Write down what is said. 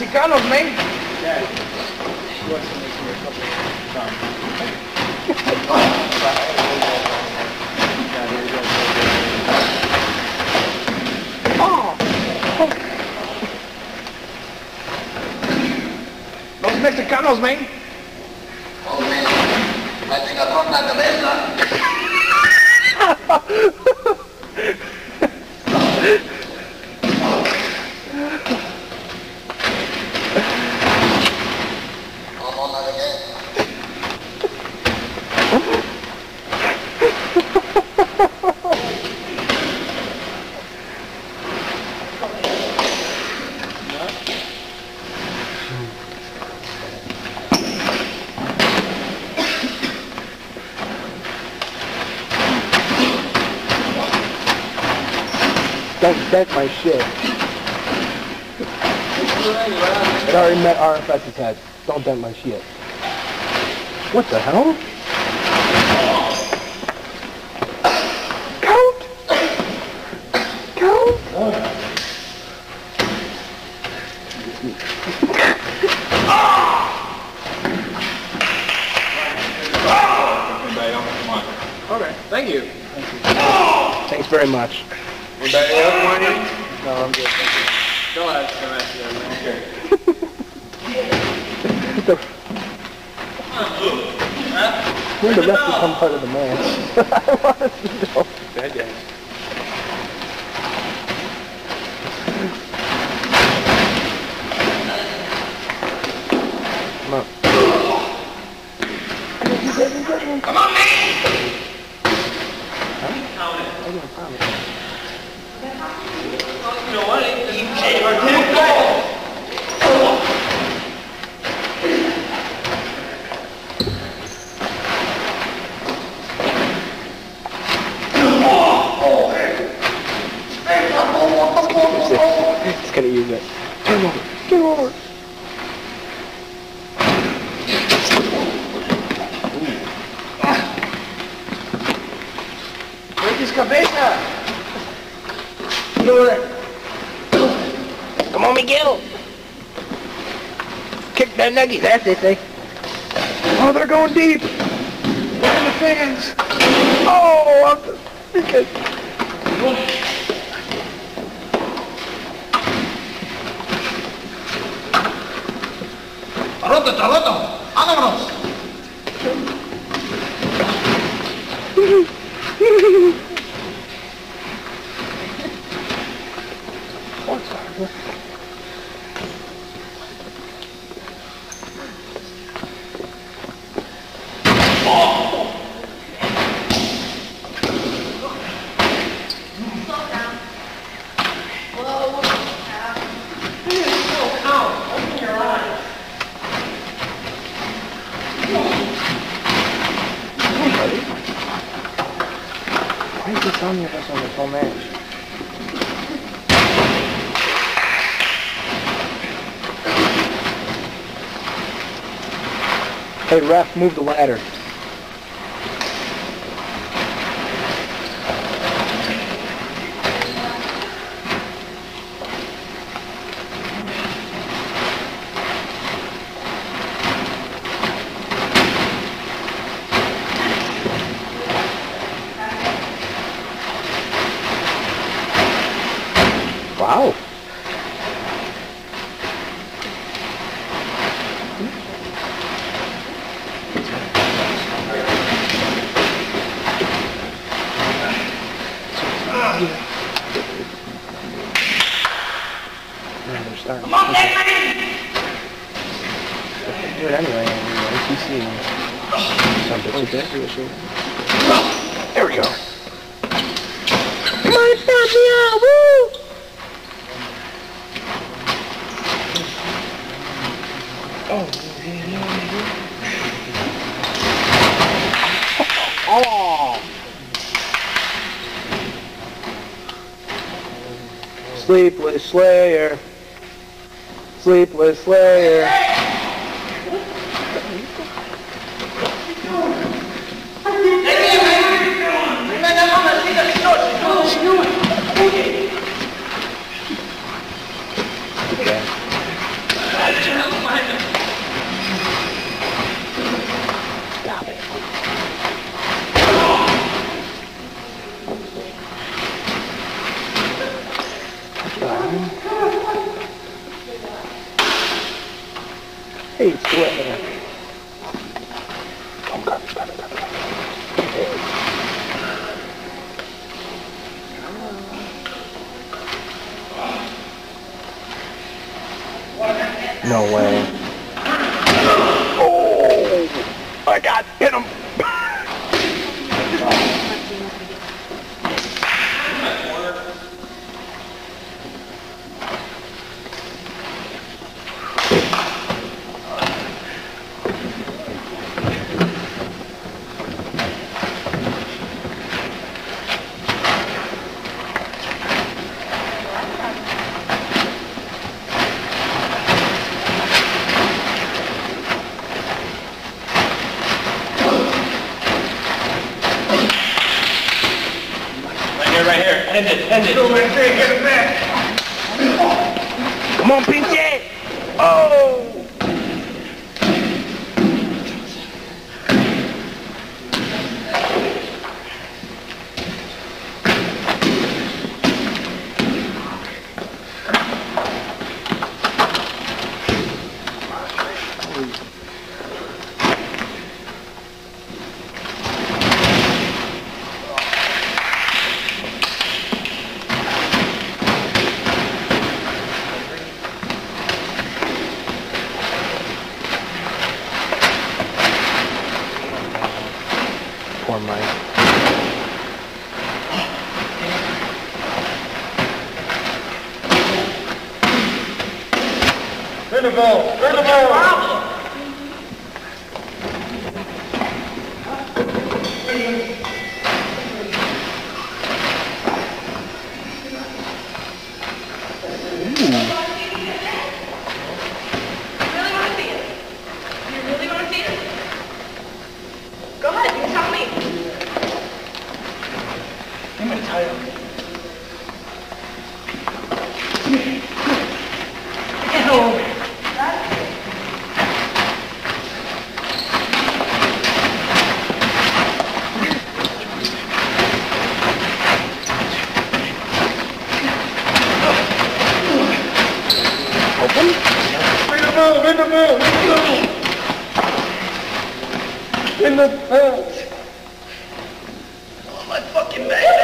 Mexicanos, man. Yeah. She wants to make me a couple of times. Los Mexicanos, man. Oh, man. I think I broke my cabeza. Vamos a ver. Don't dent my shit. It already met RFS's head. Don't dent my shit. What the hell? Count! Count! Okay, thank you. Thanks very much. Anybody else want any? No, I'm good. Thank you. Go ahead, come at you. Okay. When the rest become part of the match? I want to know. Bad guys. Come on. Come on, man. I got a problem. You know what? Keep going. It's gonna use it. Turn over. Get over. Break his cabeza. Get over there. Come on, Miguel. Kick that nugget. That's it, they. Oh, they're going deep. Look at the fans. Oh, I'm the... Roto, roto. Vámonos. Why is this on us on this whole match? Hey, ref, move the ladder. Wow. Yeah, they're starting. Come on, man. Do it anyway. ATC. There we go. Come on, Fabio! Woo! Oh! Sleepless Slayer. Sleepless Slayer. Hey, swear. No way. Oh, I got hit him. Right here. End it. Go right there, get him back. Come on, pinche. Oh! Poor Mike. Turn the ball. Go ahead, you tell me. I'm gonna tell you. Get over. Open? In the move. In the move. Oh, my fucking man.